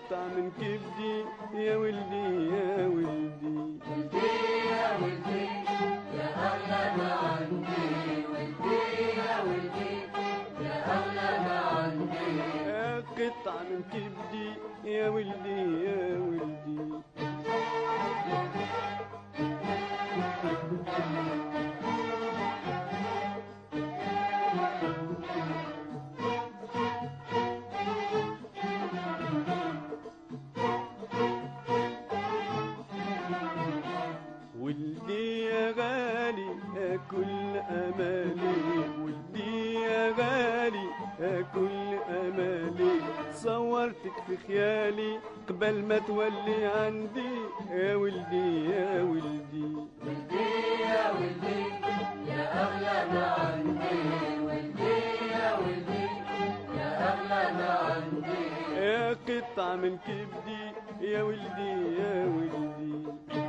قطعة من كبدي يا ولدي يا ولدي. ولدي يا ولدي يا أغلى ما عندي، ولدي يا ولدي يا أغلى ما عندي. قطعة من كبدي يا ولدي يا ولدي. ولدي يا غالي كل أمالي، ولدي يا غالي كل أمالي. صورتك في خيالي قبل ما تولي عندي يا ولدي يا ولدي. ولدي يا ولدي يا أغلى ما عندي، ولدي يا ولدي يا أغلى ما عندي. يا قطعة من كبدي يا ولدي يا ولدي.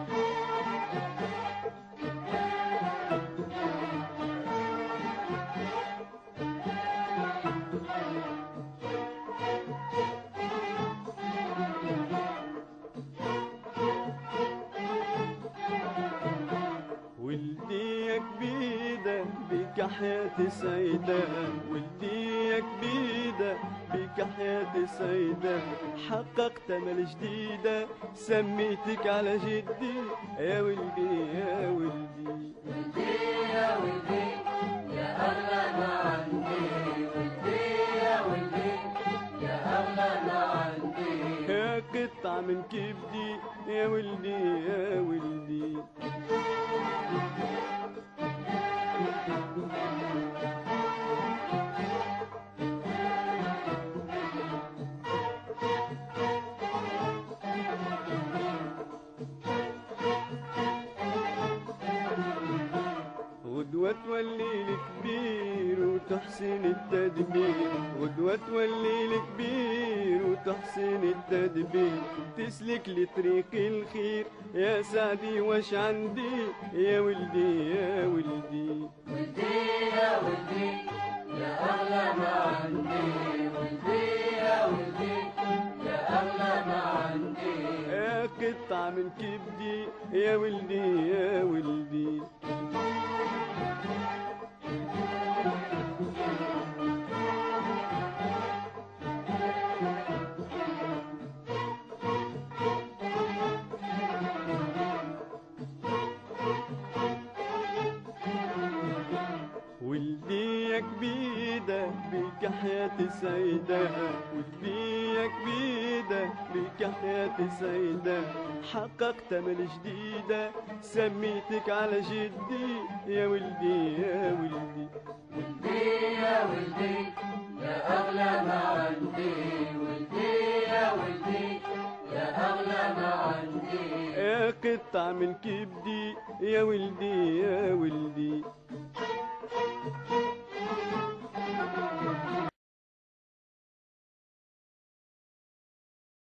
ولدي يا كبيدة بك حياتي سعيدة، ولدي يا كبيدة بك حياتي سعيدة. حققت أمل جديدة سميتك على جدي يا ولدي يا ولدي. ولدي يا ولدي يا أغلى ما عندي، ولدي يا ولدي يا أغلى ما عندي. يا قطعة من كبدي يا ولدي يا ولدي. غدوة تولي الكبير وتحسن التدبير، غدوة تولي الكبير وتحسن التدبير. تسلك لطريق الخير يا سعدي واش عندي يا ولدي يا ولدي. ولدي يا ولدي يا أغلى ما عندي، ولدي يا ولدي يا أغلى ما عندي. يا قطعة من كبدي يا ولدي يا ولدي. ولدي يا كبيدة بك حياتي سعيدة، ولدي يا كبيدة بك حياتي سعيدة. حققت أمل جديدة سميتك على جدي يا ولدي يا ولدي. ولدي يا ولدي يا أغلى ما عندي، ولدي يا ولدي يا أغلى ما عندي. يا قطعة من كبدي يا ولدي يا ولدي.